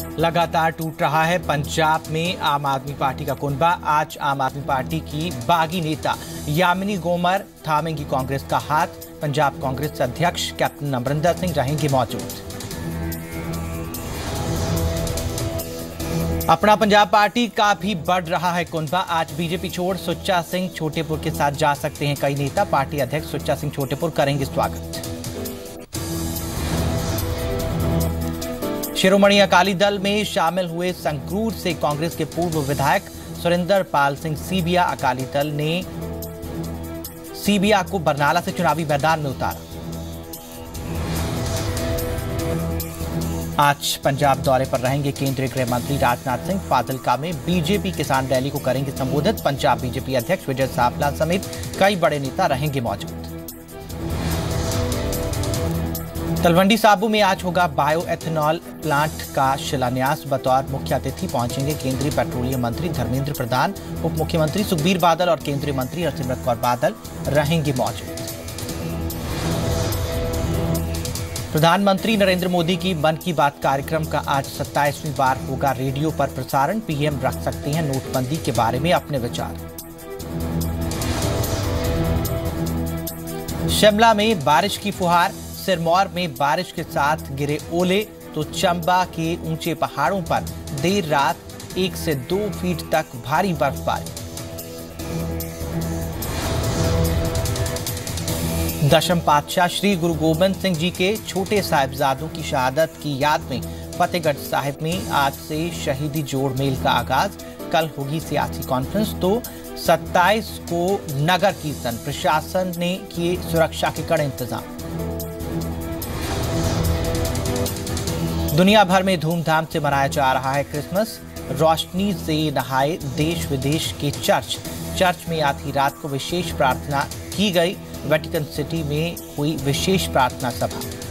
लगातार टूट रहा है पंजाब में आम आदमी पार्टी का कुनबा। आज आम आदमी पार्टी की बागी नेता यामिनी गोमर थामेंगी कांग्रेस का हाथ। पंजाब कांग्रेस अध्यक्ष कैप्टन अमरिंदर सिंह रहेंगे मौजूद। अपना पंजाब पार्टी का भी बढ़ रहा है कुनबा। आज बीजेपी छोड़ सुच्चा सिंह छोटेपुर के साथ जा सकते हैं कई नेता। पार्टी अध्यक्ष सुच्चा सिंह छोटेपुर करेंगे स्वागत। शिरोमणि अकाली दल में शामिल हुए संगरूर से कांग्रेस के पूर्व विधायक सुरेंद्र पाल सिंह सीबिया। अकाली दल ने सीबिया को बरनाला से चुनावी मैदान में उतारा। आज पंजाब दौरे पर रहेंगे केंद्रीय गृह मंत्री राजनाथ सिंह। फाजिल्का में बीजेपी किसान रैली को करेंगे संबोधित। पंजाब बीजेपी अध्यक्ष विजय सावला समेत कई बड़े नेता रहेंगे मौजूद। तलवंडी साबो में आज होगा बायो एथेनॉल प्लांट का शिलान्यास। बतौर मुख्य अतिथि पहुंचेंगे केंद्रीय पेट्रोलियम मंत्री धर्मेंद्र प्रधान। उप मुख्यमंत्री सुखबीर बादल और केंद्रीय मंत्री हरसिमरत कौर बादल रहेंगे मौजूद। प्रधानमंत्री नरेंद्र मोदी की मन की बात कार्यक्रम का आज 27वीं बार होगा रेडियो पर प्रसारण। पीएम रख सकते हैं नोटबंदी के बारे में अपने विचार। शिमला में बारिश की फुहार। सिरमौर में बारिश के साथ गिरे ओले तो चंबा के ऊंचे पहाड़ों पर देर रात 1 से 2 फीट तक भारी बर्फबारी। दशम पातशाह श्री गुरु गोबिंद सिंह जी के छोटे साहिबजादों की शहादत की याद में फतेहगढ़ साहिब में आज से शहीदी जोड़ मेल का आगाज। कल होगी सियासी कॉन्फ्रेंस तो 27 को नगर कीर्तन। प्रशासन ने किए सुरक्षा के कड़े इंतजाम। दुनिया भर में धूमधाम से मनाया जा रहा है क्रिसमस। रोशनी से नहाए देश विदेश के चर्च में आधी रात को विशेष प्रार्थना की गई। वेटिकन सिटी में हुई विशेष प्रार्थना सभा।